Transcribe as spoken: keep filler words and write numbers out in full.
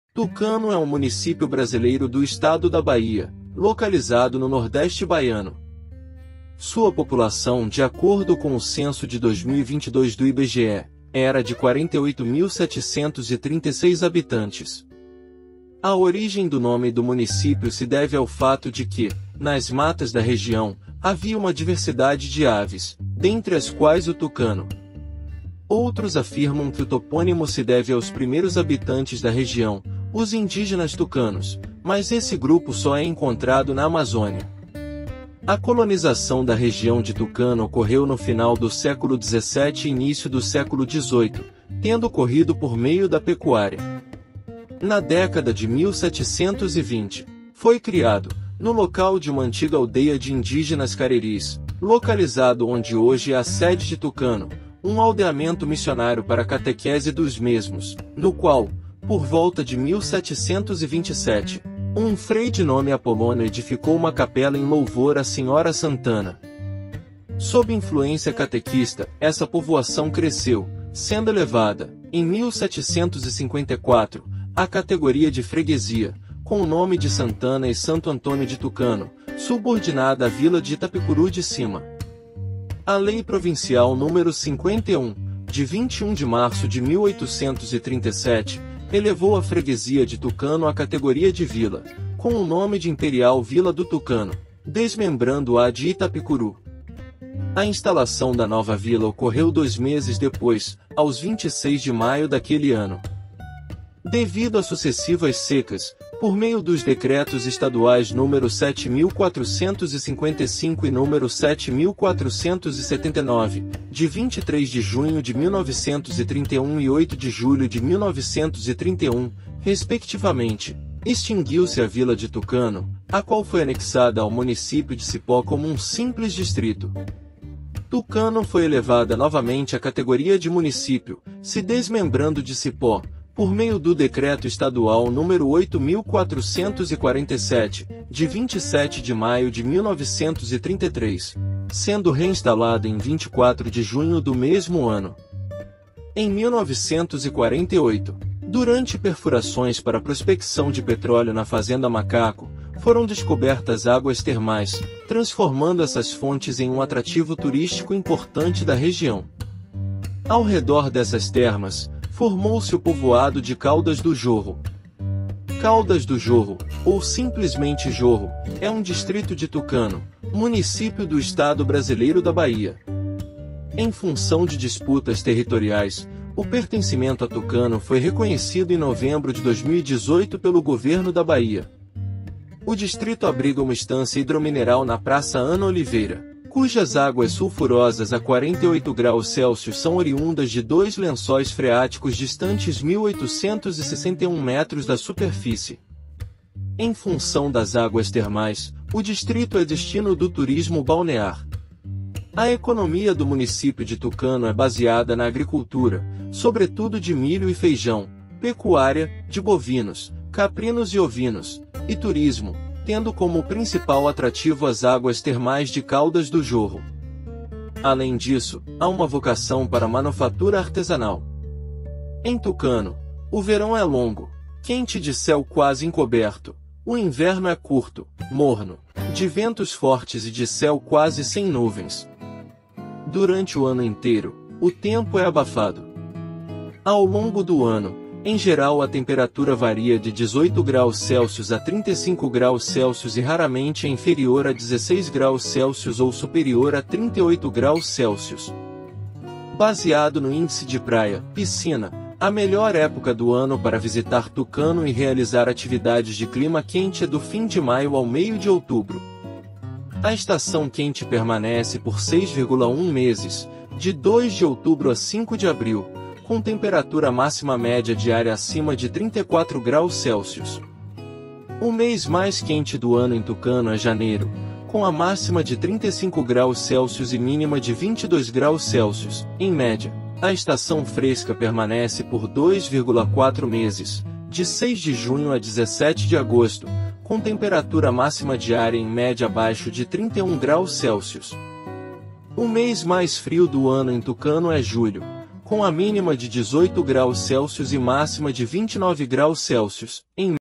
Tucano é um município brasileiro do estado da Bahia, localizado no Nordeste baiano. Sua população, de acordo com o censo de dois mil e vinte e dois do I B G E, era de quarenta e oito mil setecentos e trinta e seis habitantes. A origem do nome do município se deve ao fato de que, nas matas da região, havia uma diversidade de aves, dentre as quais o tucano. Outros afirmam que o topônimo se deve aos primeiros habitantes da região, os indígenas tucanos, mas esse grupo só é encontrado na Amazônia. A colonização da região de Tucano ocorreu no final do século dezessete e início do século dezoito, tendo ocorrido por meio da pecuária. Na década de mil setecentos e vinte, foi criado, no local de uma antiga aldeia de indígenas careris, localizado onde hoje é a sede de Tucano, um aldeamento missionário para a catequese dos mesmos, no qual, por volta de mil setecentos e vinte e sete, um frei de nome Apolônio edificou uma capela em louvor à Senhora Santana. Sob influência catequista, essa povoação cresceu, sendo elevada, em mil setecentos e cinquenta e quatro, à categoria de freguesia, com o nome de Santana e Santo Antônio de Tucano, subordinada à vila de Itapicuru de Cima. A Lei Provincial número cinquenta e um, de vinte e um de março de mil oitocentos e trinta e sete, elevou a freguesia de Tucano à categoria de vila, com o nome de Imperial Vila do Tucano, desmembrando-a de Itapicuru. A instalação da nova vila ocorreu dois meses depois, aos vinte e seis de maio daquele ano. Devido a sucessivas secas, por meio dos decretos estaduais número sete mil quatrocentos e cinquenta e cinco e número sete mil quatrocentos e setenta e nove, de vinte e três de junho de mil novecentos e trinta e um e oito de julho de mil novecentos e trinta e um, respectivamente, extinguiu-se a vila de Tucano, a qual foi anexada ao município de Cipó como um simples distrito. Tucano foi elevada novamente à categoria de município, se desmembrando de Cipó, por meio do Decreto Estadual número oito mil quatrocentos e quarenta e sete, de vinte e sete de maio de mil novecentos e trinta e três, sendo reinstalada em vinte e quatro de junho do mesmo ano. Em mil novecentos e quarenta e oito, durante perfurações para prospecção de petróleo na Fazenda Macaco, foram descobertas águas termais, transformando essas fontes em um atrativo turístico importante da região. Ao redor dessas termas, formou-se o povoado de Caldas do Jorro. Caldas do Jorro, ou simplesmente Jorro, é um distrito de Tucano, município do estado brasileiro da Bahia. Em função de disputas territoriais, o pertencimento a Tucano foi reconhecido em novembro de dois mil e dezoito pelo governo da Bahia. O distrito abriga uma estância hidromineral na Praça Ana Oliveira, cujas águas sulfurosas a quarenta e oito graus Celsius são oriundas de dois lençóis freáticos distantes mil oitocentos e sessenta e um metros da superfície. Em função das águas termais, o distrito é destino do turismo balnear. A economia do município de Tucano é baseada na agricultura, sobretudo de milho e feijão, pecuária, de bovinos, caprinos e ovinos, e turismo, tendo como principal atrativo as águas termais de Caldas do Jorro. Além disso, há uma vocação para a manufatura artesanal. Em Tucano, o verão é longo, quente de céu quase encoberto, o inverno é curto, morno, de ventos fortes e de céu quase sem nuvens. Durante o ano inteiro, o tempo é abafado. Ao longo do ano, em geral a temperatura varia de dezoito graus Celsius a trinta e cinco graus Celsius e raramente é inferior a dezesseis graus Celsius ou superior a trinta e oito graus Celsius. Baseado no índice de praia, piscina, a melhor época do ano para visitar Tucano e realizar atividades de clima quente é do fim de maio ao meio de outubro. A estação quente permanece por seis vírgula um meses, de dois de outubro a cinco de abril, com temperatura máxima média diária acima de trinta e quatro graus Celsius. O mês mais quente do ano em Tucano é janeiro, com a máxima de trinta e cinco graus Celsius e mínima de vinte e dois graus Celsius, em média. A estação fresca permanece por dois vírgula quatro meses, de seis de junho a dezessete de agosto, com temperatura máxima diária em média abaixo de trinta e um graus Celsius. O mês mais frio do ano em Tucano é julho, com a mínima de dezoito graus Celsius e máxima de vinte e nove graus Celsius, em